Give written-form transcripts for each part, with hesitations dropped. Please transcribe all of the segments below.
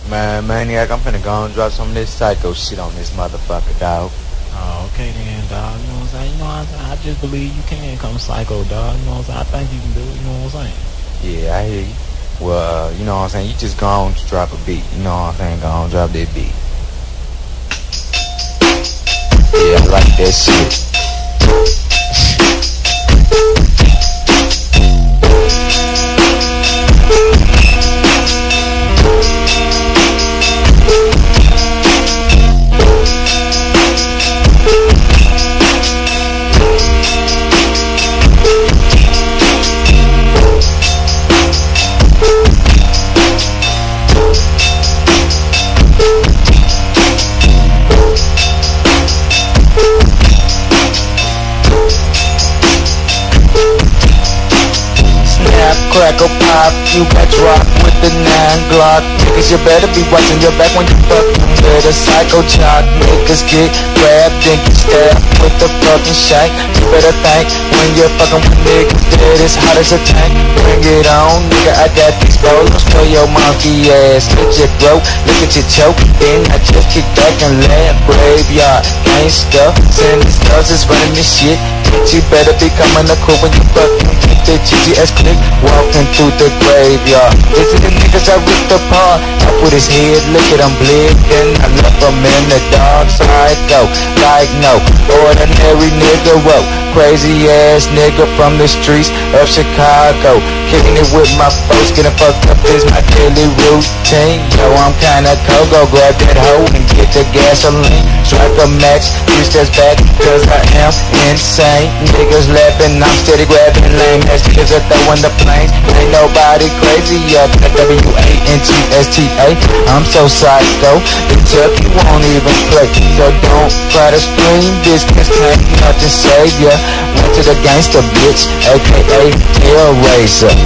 Man, Maniac, I'm finna go and drop some of this psycho shit on this motherfucker, dog. Oh, okay then, dog. You know what I'm saying? You know what I'm saying? I just believe you can come psycho, dog. You know what I'm saying? I think you can do it. You know what I'm saying? Yeah, I hear you. Well, you know what I'm saying? You just go on to drop a beat. You know what I'm saying? Go on, drop that beat. Yeah, I like that shit. Crackle pop, you got dropped with the 9 Glock. Niggas, you better be watching your back when you fucking with a psycho jock. Niggas get grabbed and get stabbed with the fucking shank. You better think when you're fucking with niggas that it's hot as a tank. Bring it on, nigga, I got these bolos for your monkey ass. Look at your throat, look at your choke. Then I just kick back and laugh. Graveyard, gangsta, sending stars is running this shit. You better be coming to cool when you fucking keep the GGS click. Walking through the graveyard, this is the niggas I ripped apart. I put his head, look at him bleed, then I left him in the dark side. Go, like no ordinary nigga, whoa. Crazy ass nigga from the streets of Chicago. Kicking it with my folks, getting fucked up is my daily routine. Yo, I'm kinda cold, go grab that hoe and get the gasoline. Strike a match, use this back, cause I am insane. Niggas laughing, I'm steady grabbing lame ass niggas are throwing the planes. Ain't nobody crazy up at WANGSTA. I'm so psycho, the Chuck you won't even play. So don't try to scream, this cause can't nothing save ya. Went to the gangster bitch, aka Hellraiser.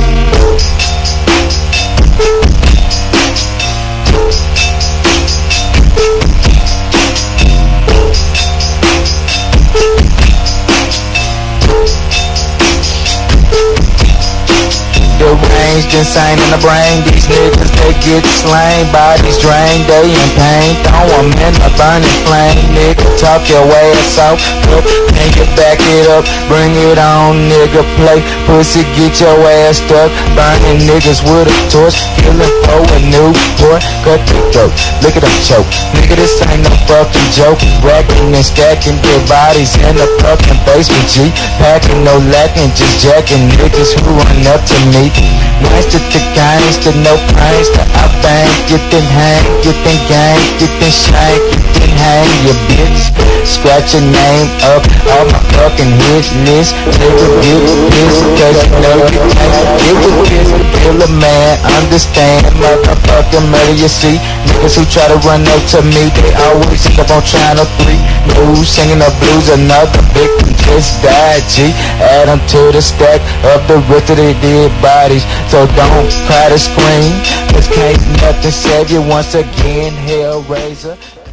The range insane in the brain. These niggas, they get slain. Bodies drained, they in pain. Throw them in a burning flame. Nigga, talk your ass off. Can you back it up? Bring it on, nigga, play. Pussy, get your ass stuck. Burning niggas with a torch. Killing for a new boy. Cut the throat, look at them choke. Nigga, this ain't no fucking joke. Racking and stacking dead bodies in the fucking basement, G. Packing, no lacking, just jacking niggas who run up to me. Nice to the gangsta, no pains to I bang. Get them hang, get them gang, get them shank, get them hang, you bitch. Scratch your name up on my fucking hit list. Nigga, get this, cause you know you can't get with this. Kill a man, understand, motherfucking murder, you see. Niggas who try to run up to me, they always end up on channel 3 news, singing the blues. Another victim just died, G. Add them to the stack of the rest of their dead bodies. So don't try to scream, cause can't nothing save you. Once again, Hellraiser.